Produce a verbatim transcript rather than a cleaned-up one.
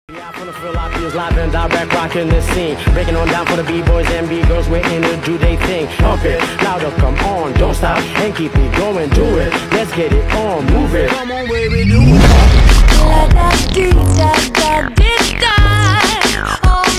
Yeah, from the feel I feels live and direct, rocking the scene, breaking on down for the b-boys and b-girls, we're in to do they thing. Pump it louder, come on, don't stop and keep it going, do it. Let's get it on, move it. Come on, baby, do it. La da dee da da dee da. Oh.